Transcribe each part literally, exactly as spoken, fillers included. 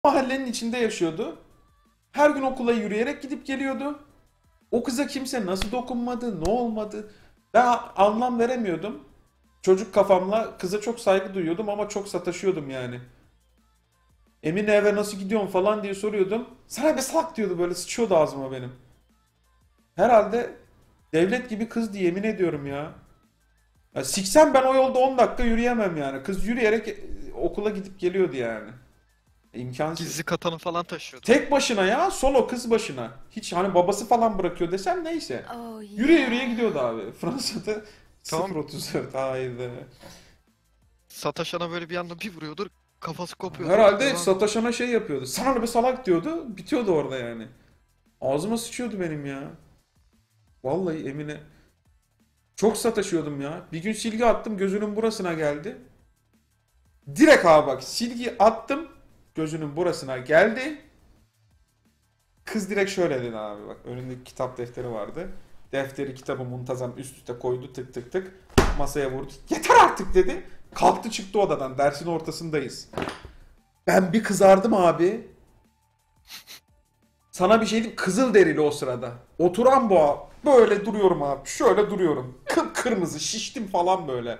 Mahallenin içinde yaşıyordu. Her gün okula yürüyerek gidip geliyordu. O kıza kimse nasıl dokunmadı, ne olmadı? Ben anlam veremiyordum. Çocuk kafamla kıza çok saygı duyuyordum ama çok sataşıyordum yani. Emine eve nasıl gidiyorsun falan diye soruyordum. Sana be salak diyordu, böyle sıçıyordu ağzıma benim. Herhalde devlet gibi kız diye yemin ediyorum ya. Ya siksem ben o yolda on dakika yürüyemem yani. Kız yürüyerek e, okula gidip geliyordu yani. Gizli İmkansız. katanı falan taşıyordu. Tek başına ya, solo kız başına. Hiç hani babası falan bırakıyor desem neyse. Oh Yürüye yürüye yeah. gidiyordu abi. Fransa'da Tamam, sıfır otuz dört haydi. sataşana böyle bir anda bir vuruyordur. Kafası kopuyordur. Herhalde Devam. sataşana şey yapıyordu. Sana ne be salak diyordu. Bitiyordu orada yani. Ağzıma sıçıyordu benim ya. Vallahi Emine. Çok sataşıyordum ya. Bir gün silgi attım, gözünün burasına geldi. Direkt abi bak, silgi attım, gözünün burasına geldi. Kız direkt şöyle dedi abi bak. Önünde kitap defteri vardı. Defteri kitabı muntazam üst üste koydu, tık tık tık. Masaya vurdu. Yeter artık dedi. Kalktı çıktı odadan. Dersin ortasındayız. Ben bir kızardım abi. Sana bir şey diyeyim. Kızılderili o sırada. Oturan boğa. Böyle duruyorum abi. Şöyle duruyorum. Kıpkırmızı şiştim falan böyle.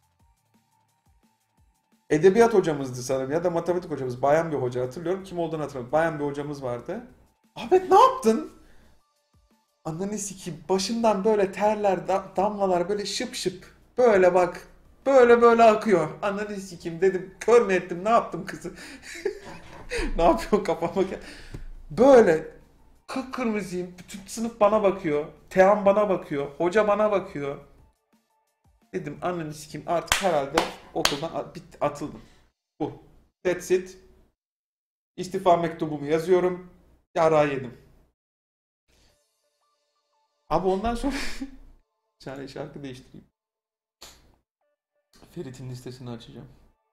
Edebiyat hocamızdı sanırım ya da matematik hocamız. Bayan bir hoca, hatırlıyorum. Kim olduğunu hatırlamıyorum. Bayan bir hocamız vardı. Ahmet ne yaptın? Ananı sikeyim. Başından böyle terler, da- damlalar böyle şıp şıp. Böyle bak. Böyle böyle akıyor. Ananı sikeyim dedim. Kör mü ettim? Ne yaptım kızı? Ne yapıyorsun kafama? gel- Böyle kıpkırmızıyım. Bütün sınıf bana bakıyor. Tehan bana bakıyor. Hoca bana bakıyor. Dedim ananı sikeyim, artık herhalde okuldan at- bit- atıldım. Bu. That's it. İstifa mektubumu yazıyorum. Yara yedim. Abi ondan sonra bir tane şarkı değiştireyim. Ferit'in listesini açacağım.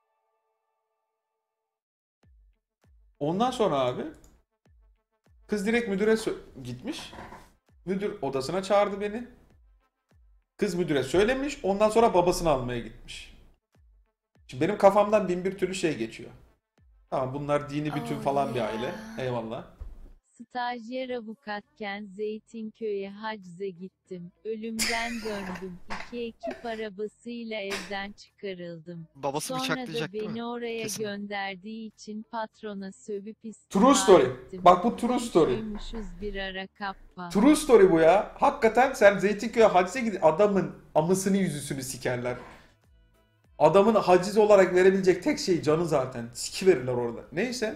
Ondan sonra abi kız direkt müdüre sö- gitmiş. Müdür odasına çağırdı beni. Kız müdüre söylemiş. Ondan sonra babasını almaya gitmiş. Şimdi benim kafamdan bin bir türlü şey geçiyor. Tamam, bunlar dini bütün Oh falan bir aile. yeah. Eyvallah. Stajyer avukatken Zeytinköy'e hacze gittim. Ölümden döndüm. İki ekip arabasıyla evden çıkarıldım. Babası Sonra da bıçaklayacak değil mi? beni oraya Kesin. gönderdiği için patrona sövüp True istifa story. ettim. Bak bu true story. Komşuymuşuz bir ara kappa. True story bu ya. Hakikaten sen Zeytinköy'e hacize gidip adamın amısını yüzüsünü sikerler. Adamın haciz olarak verebilecek tek şey canı zaten. Siki verirler orada. Neyse.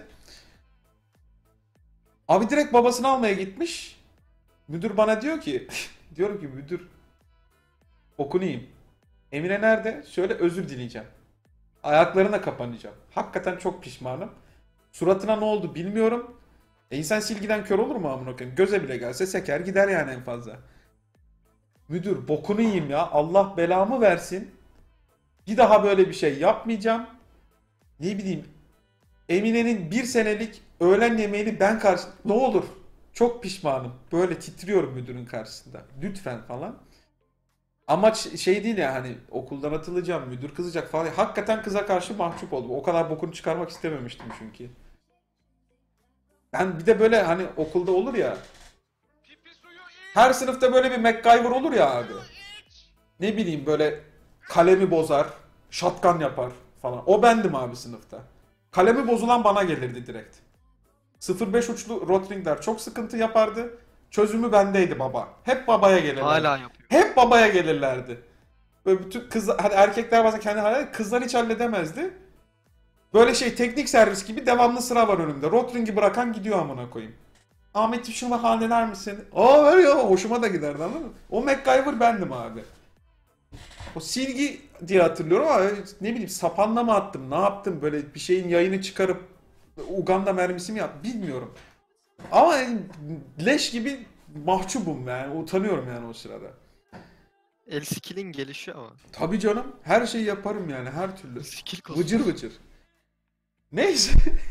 Abi direkt babasını almaya gitmiş. Müdür bana diyor ki diyorum ki müdür okunayım. Emine nerede? Şöyle özür dileyeceğim. Ayaklarına kapanacağım. Hakikaten çok pişmanım. Suratına ne oldu bilmiyorum. E insan silgiden kör olur mu amına koyayım? Göze bile gelse seker gider yani en fazla. Müdür bokunu yiyeyim ya. Allah belamı versin. Bir daha böyle bir şey yapmayacağım. Ne bileyim. Emine'nin bir senelik öğlen yemeğini ben karşı... Ne olur. Çok pişmanım. Böyle titriyorum müdürün karşısında. Lütfen falan. Amaç şey değil ya, hani okuldan atılacağım, müdür kızacak falan. Hakikaten kıza karşı mahcup oldum. O kadar bokunu çıkarmak istememiştim çünkü. Ben bir de böyle hani okulda olur ya. Her sınıfta böyle bir MacGyver olur ya abi. Ne bileyim böyle kalemi bozar, şatkan yapar falan. O bendim abi sınıfta. Kalemi bozulan bana gelirdi direkt. sıfır beş uçlu Rotringler çok sıkıntı yapardı. Çözümü bendeydi baba. Hep babaya gelirlerdi. Hala yapıyor. Hep babaya gelirlerdi. Böyle bütün kız, hani erkekler bazen kendi halleder, kızlar hiç halledemezdi. Böyle şey, teknik servis gibi devamlı sıra var önümde. Rotring'i bırakan gidiyor amına koyayım. Ahmet'im şunu halleder misin? Aa ver ya, hoşuma da giderdi, anladın mı? O MacGyver bendim abi. O silgi diye hatırlıyorum ama ne bileyim sapanla mı attım, ne yaptım, böyle bir şeyin yayını çıkarıp Uganda mermisi mi yaptım bilmiyorum. Ama yani leş gibi mahcubum yani, utanıyorum yani o sırada. El skill'in gelişiyor ama. Tabii canım, her şeyi yaparım yani, her türlü. Skill Vıcır kasıyor. vıcır. Neyse.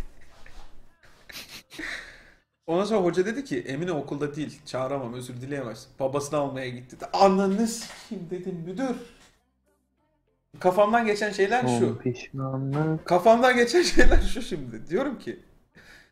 Ondan sonra hoca dedi ki Emine okulda değil, çağıramam, özür dileyemezsin. Babasını almaya gitti. Ananı sikeyim dedim müdür. Kafamdan geçen şeyler Son şu. pişmanlık. Kafamdan geçen şeyler şu şimdi. Diyorum ki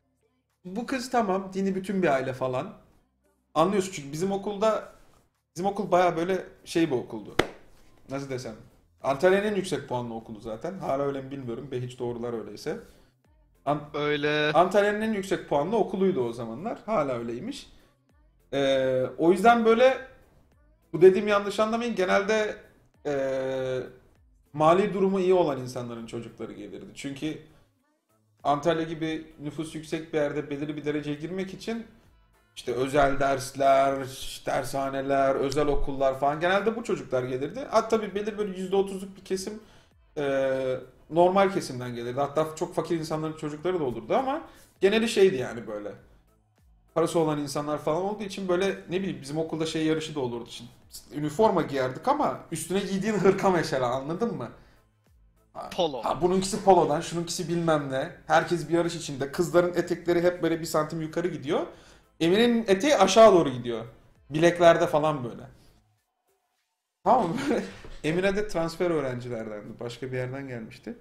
Bu kız tamam dini bütün bir aile falan. Anlıyorsun çünkü bizim okulda bizim okul baya böyle şey bir okuldu. Nasıl desem. Antalya'nın en yüksek puanlı okulu zaten. Hala öyle mi bilmiyorum. Be hiç doğrular öyleyse. An- Öyle. Antalya'nın en yüksek puanlı okuluydu o zamanlar. Hala öyleymiş. Ee, o yüzden böyle bu dediğim yanlış anlamayın. Genelde ee, mali durumu iyi olan insanların çocukları gelirdi. Çünkü Antalya gibi nüfus yüksek bir yerde belirli bir dereceye girmek için işte özel dersler, dershaneler, özel okullar falan genelde bu çocuklar gelirdi. Hatta tabii belirli böyle yüzde otuzluk bir kesim e, normal kesimden gelirdi. Hatta çok fakir insanların çocukları da olurdu ama geneli şeydi yani böyle. Parası olan insanlar falan olduğu için böyle ne bileyim bizim okulda şey yarışı da olurdu. Şimdi, üniforma giyerdik ama üstüne giydiğin hırka mesela anladın mı? Ha, Polo. ha, bununkisi polodan, şununkisi bilmem ne. Herkes bir yarış içinde. Kızların etekleri hep böyle bir santim yukarı gidiyor. Emine'nin eteği aşağı doğru gidiyor. Bileklerde falan böyle. Tamam mı? Böyle Emine de transfer öğrencilerdendi. Başka bir yerden gelmişti.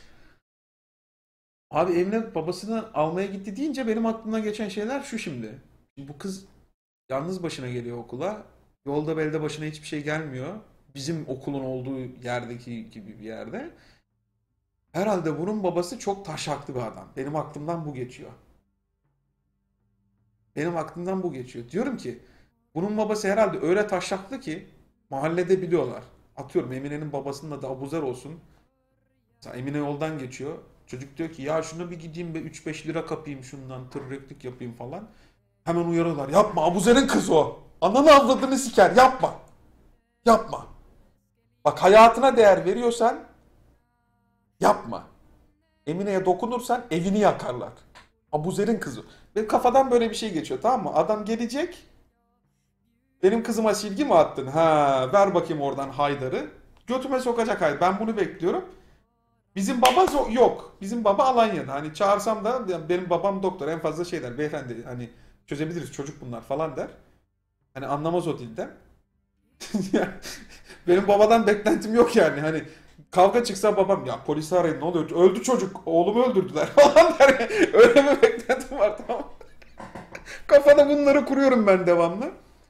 Abi Emine babasını almaya gitti deyince benim aklımdan geçen şeyler şu şimdi. Bu kız yalnız başına geliyor okula. Yolda belde başına hiçbir şey gelmiyor. Bizim okulun olduğu yerdeki gibi bir yerde. Herhalde bunun babası çok taşaklı bir adam. Benim aklımdan bu geçiyor. Benim aklımdan bu geçiyor. Diyorum ki bunun babası herhalde öyle taşaklı ki mahallede biliyorlar. Atıyorum Emine'nin babasının adı Abuzer olsun. Mesela Emine yoldan geçiyor. Çocuk diyor ki ya şuna bir gideyim be üç beş lira kapayım şundan tırreklik yapayım falan. Hemen uyarıyorlar. Yapma Abuzer'in kızı o. Ananı avradını siker yapma. Yapma. Bak hayatına değer veriyorsan yapma. Emine'ye dokunursan evini yakarlar. Abuzer'in kızı. Benim kafadan böyle bir şey geçiyor tamam mı? Adam gelecek. Benim kızıma silgi mi attın? Ha, ver bakayım oradan Haydar'ı. Götüme sokacak Haydar. Ben bunu bekliyorum. Bizim baba zo- yok. Bizim baba Alanya'da. Hani çağırsam da ya benim babam doktor. En fazla şey der. Beyefendi hani çözebiliriz çocuk bunlar falan der. Hani anlamaz o dilden. Benim babadan beklentim yok yani. Hani kavga çıksa babam ya polisi arayın ne oluyor? Öldü çocuk. Oğlumu öldürdüler falan der. Öyle bir beklentim var tamam mı? Kafada bunları kuruyorum ben devamlı.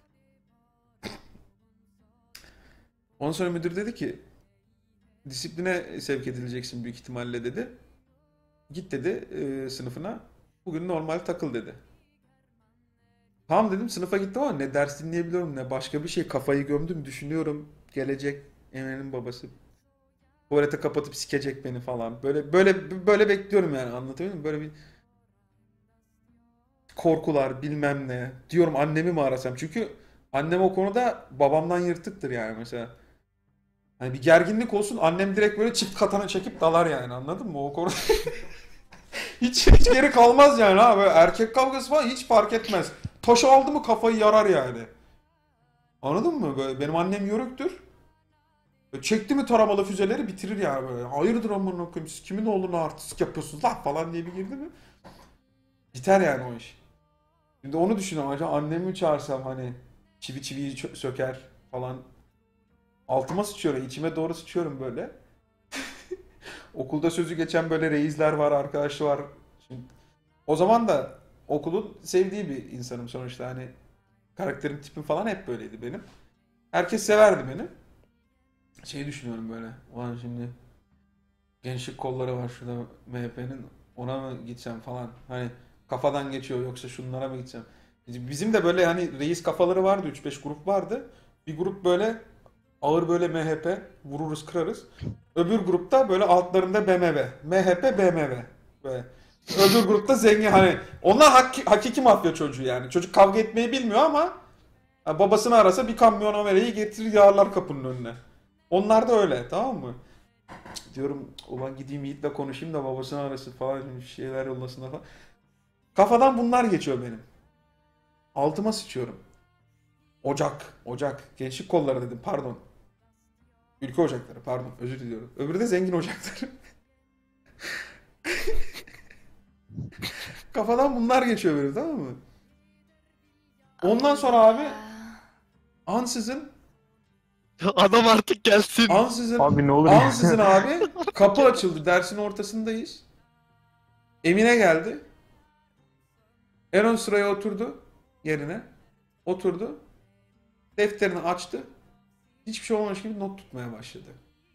Ondan sonra müdür dedi ki disipline sevk edileceksin büyük ihtimalle dedi. Git dedi e, sınıfına. Bugün normal takıl dedi. Tamam dedim sınıfa gittim ama ne ders dinleyebiliyorum ne başka bir şey kafayı gömdüm düşünüyorum. Gelecek Emre'nin babası. Tuvalete kapatıp sikecek beni falan. Böyle böyle böyle bekliyorum yani anlatabiliyor muyum? Böyle bir korkular bilmem ne. Diyorum annemi mi arasam? Çünkü annem o konuda babamdan yırtıktır yani mesela. Hani bir gerginlik olsun annem direkt böyle çift katana çekip dalar yani anladın mı? O konu hiç, hiç geri kalmaz yani ha böyle erkek kavgası falan hiç fark etmez. Taşı aldı mı kafayı yarar yani. Anladın mı? Böyle benim annem yörüktür. Böyle çekti mi taramalı füzeleri bitirir yani böyle. Hayırdır amına koyayım siz kimin oğluna artistik yapıyorsunuz lan falan diye bir girdi mi? Biter yani o iş. Şimdi onu düşünüyorum acaba annemi mi çağırsam hani çivi çiviyi çö- söker falan. Altıma sıçıyorum içime doğru sıçıyorum böyle. Okulda sözü geçen böyle reisler var, arkadaşlar var. Şimdi, o zaman da okulun sevdiği bir insanım sonuçta hani karakterim tipim falan hep böyleydi benim. Herkes severdi beni. Şey düşünüyorum böyle. Ulan şimdi gençlik kolları var şurada M H P'nin ona mı gitsem falan. Hani kafadan geçiyor yoksa şunlara mı gitsem. Bizim de böyle hani reis kafaları vardı üç beş grup vardı. Bir grup böyle ağır böyle M H P vururuz kırarız. Öbür grupta böyle altlarında B M W. M H P B M W. Böyle. Öbür grupta zengin hani onlar hak- hakiki mafya çocuğu yani. Çocuk kavga etmeyi bilmiyor ama ha, babasını arasa bir kamyon amereyi getirir yağarlar kapının önüne. Onlar da öyle tamam mı? Diyorum ulan gideyim Yiğit'le konuşayım da babasını arasın falan bir şeyler yollasın falan. Kafadan bunlar geçiyor benim. Altıma sıçıyorum. Ocak, Ocak. Gençlik kolları dedim pardon. Ülke ocakları pardon özür diliyorum. Öbürü de zengin ocakları. Kafadan bunlar geçiyor benim tamam mı? Ondan sonra abi ansızın Adam artık gelsin. ansızın Abi ne olur ya. ansızın abi kapı açıldı dersin ortasındayız. Emine geldi. Eron sıraya oturdu yerine. Oturdu. Defterini açtı. Hiçbir şey olmamış gibi not tutmaya başladı.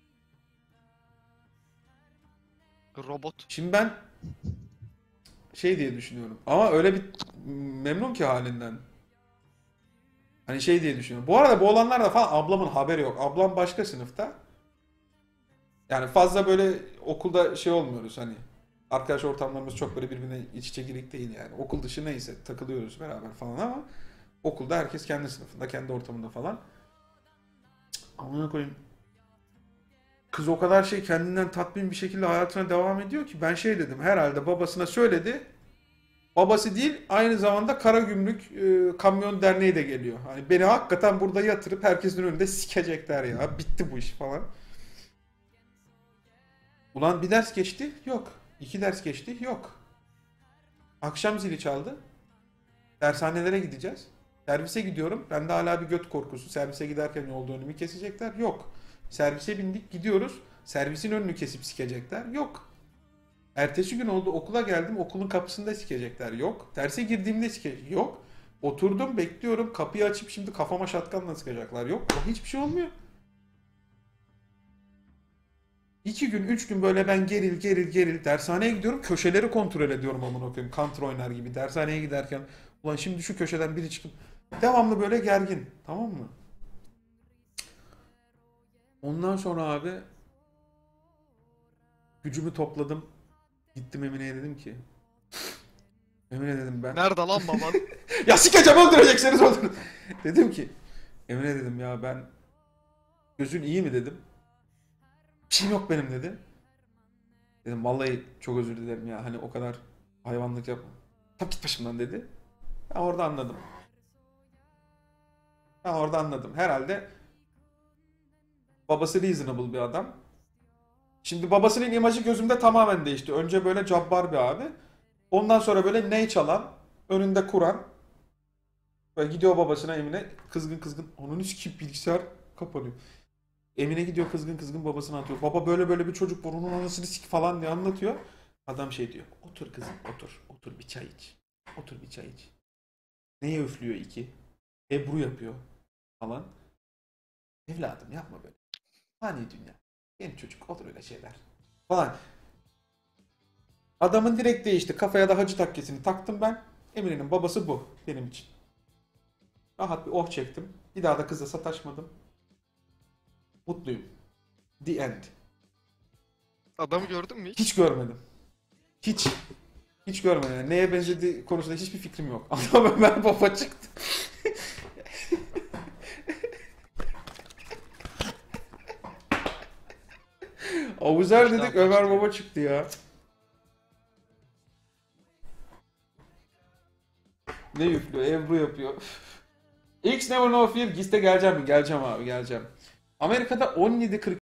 Robot. Şimdi ben şey diye düşünüyorum. Ama öyle bir memnun ki halinden. Hani şey diye düşünüyorum. Bu arada bu olanlar da falan ablamın haberi yok. Ablam başka sınıfta. Yani fazla böyle okulda şey olmuyoruz hani. Arkadaş ortamlarımız çok böyle birbirine iç içe girik değil yani. Okul dışı neyse takılıyoruz beraber falan ama okulda herkes kendi sınıfında, kendi ortamında falan. Amına koyayım. Kız o kadar şey kendinden tatmin bir şekilde hayatına devam ediyor ki ben şey dedim herhalde babasına söyledi. Babası değil aynı zamanda Karagümrük e, Kamyon Derneği de geliyor. Hani beni hakikaten burada yatırıp herkesin önünde sikecekler ya. Bitti bu iş falan. Ulan bir ders geçti? Yok. İki ders geçti? Yok. Akşam zili çaldı. Dershanelere gideceğiz. Servise gidiyorum. Bende hala bir göt korkusu. Servise giderken yolda önümü kesecekler. Yok. Servise bindik gidiyoruz. Servisin önünü kesip sikecekler. Yok. Ertesi gün oldu okula geldim. Okulun kapısında sikecekler. Yok. Derse girdiğimde sikecekler. Yok. Oturdum bekliyorum. Kapıyı açıp şimdi kafama şatkanla sıkacaklar. Yok. Hiçbir şey olmuyor. İki gün, üç gün böyle ben geril geril geril dershaneye gidiyorum. Köşeleri kontrol ediyorum amına koyayım. Counter oynar gibi. Dershaneye giderken ulan şimdi şu köşeden biri çıkıp devamlı böyle gergin. Tamam mı? Ondan sonra abi gücümü topladım. Gittim Emine'ye dedim ki Emine dedim ben. Nerede lan baban? Ya sikeceğim öldürecekseniz öldürün. Dedim ki Emine dedim ya ben gözün iyi mi dedim. Bir şeyim yok benim dedi. Dedim vallahi çok özür dilerim ya hani o kadar hayvanlık yapma. Tabii git başımdan dedi. Ben orada anladım. Ben orada anladım. Herhalde babası reasonable bir adam. Şimdi babasının imajı gözümde tamamen değişti. Önce böyle cabbar bir abi. Ondan sonra böyle ney çalan, önünde Kur'an. Böyle gidiyor babasına Emine kızgın kızgın. Onun için bilgisayar kapanıyor. Emine gidiyor kızgın kızgın babasına atıyor. Baba böyle böyle bir çocuk var onun anasını sik falan diye anlatıyor. Adam şey diyor. Otur kızım otur. Otur bir çay iç. Otur bir çay iç. Neye üflüyor iki? Ebru yapıyor falan. Evladım yapma böyle. Hani dünya. Genç çocuk olur öyle şeyler. Falan. Adamın direkt değişti. Kafaya da hacı takkesini taktım ben. Emine'nin babası bu benim için. Rahat bir oh çektim. Bir daha da kızla sataşmadım. Mutluyum. The end. Adamı gördün mü hiç? Hiç görmedim. Hiç. Hiç görmedim. Yani neye benzediği konusunda hiçbir fikrim yok. Ama Ömer Baba çıktı. Avuzer dedik Ömer Baba çıktı ya. Ne yüklüyor? Ebru yapıyor. X Never No Fear. Giz'de geleceğim mi? Geleceğim abi geleceğim. Amerika'da on yedi kırk